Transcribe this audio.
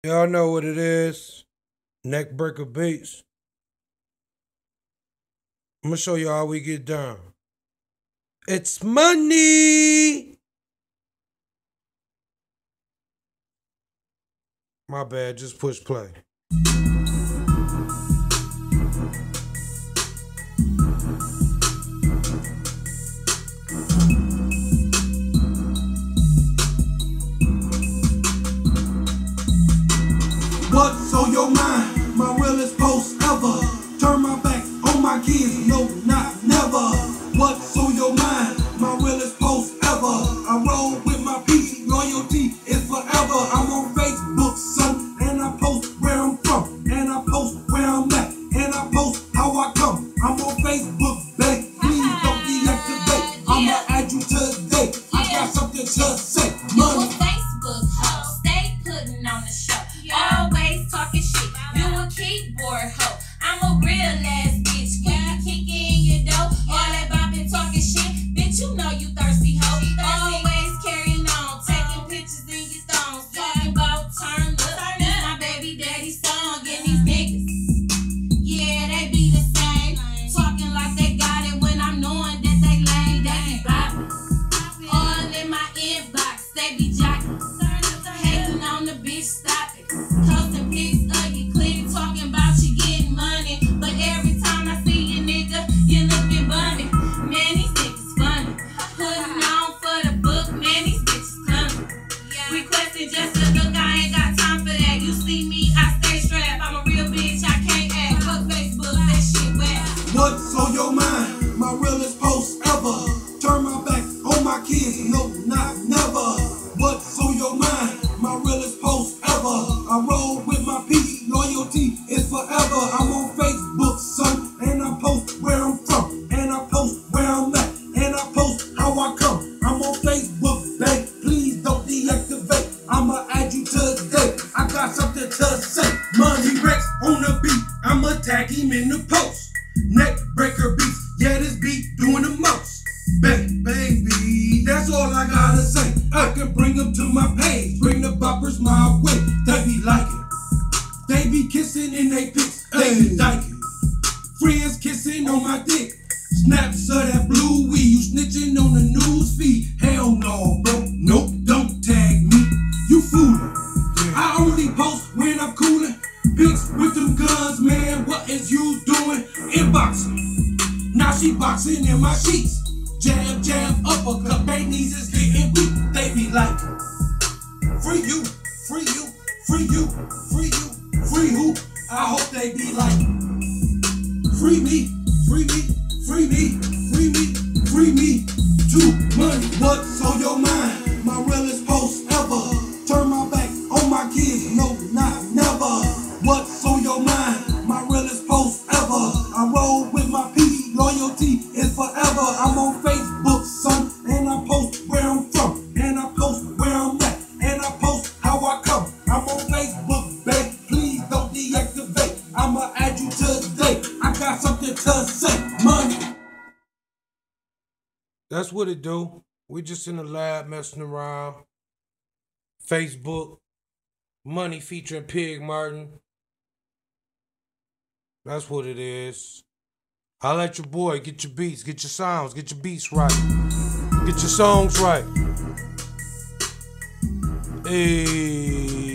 Y'all know what it is. Neckbreaker Beats. I'm gonna show you how we get down. It's money. My bad, just push play. What's on your mind? My realest post ever. Turn my back on my kids, no, not never. What's on your mind? My realest post ever. I roll with my peace, loyalty is forever. I'm on Facebook, son, and I post where I'm from, and I post where I'm at, and I post how I come. I'm on Facebook, babe. Please don't deactivate. I'ma add you today. I got something to say. Money. Facebook hoe, stay putting on the show. Always talking shit, you a keyboard hoe. I'm a real ass bitch, when you kick in your dough. All that bopping talking shit, bitch, you know you thirsty hoe. Always carrying on, taking pictures in your thongs. Talking about turn up, my baby daddy's song. And these niggas, yeah, they be the same. Talking like they got it when I'm knowing that they lame. They be bopping, all in my inbox, they be jocking. Hating on the bitch, stop it. Posting pics of you clear, talking about you getting money. But every time I see you, nigga, you looking bummy. Man, these niggas funny. Putting on for the book, man, these bitches coming. Requesting just a look, I ain't got time for that. You see me, I stay strapped. I'm a real bitch, I can't act. Fuck Facebook, that shit whack. What's on your mind? My realest post ever. Turn my back on my kids, no, not never. What's on your mind? My realest post ever. I roll with my peace, loyalty is forever. I'm on Facebook, son, and I post where I'm from, and I post where I'm at, and I post how I come. I'm on Facebook, babe. Please don't deactivate. I'ma add you today. I got something to say. Money Rex on the beat. I'ma tag him in the post. Neckbreaker Beats. Yeah, this beat doing the most. Baby, that's all I gotta say. I can bring them to my page, bring the boppers my way. They be liking, they be kissing in they pics, they be liking. Friends kissing on my dick, snaps of that blue weed. You snitching on the news feed? Hell no, bro. Nope, don't tag me. You fooling. I only post when I'm coolin'. Pics with them guns, man. What is you doing? Inboxing. Now she boxing in my sheets. Jab, jab, uppercut, they knees is getting weak. They be like, free you, free you, free you, free you, free who? I hope they be like, free me, free me, free me, free me, free me. Too money, what's on your mind? My realest post ever. Turn my back on my kids, no, not never. What's on your mind? My realest post ever. I roll with my peace, loyalty is forever. I'm on Facebook, son, and I post where I'm from, and I post where I'm at, and I post how I come. I'm on Facebook, babe. Please don't deactivate. I'ma add you today. I got something to say. Money. That's what it do. We just in the lab messing around. Facebook. Money featuring Pig Martin. That's what it is. Holla at your boy. Get your beats. Get your sounds. Get your beats right. Get your songs right. Hey.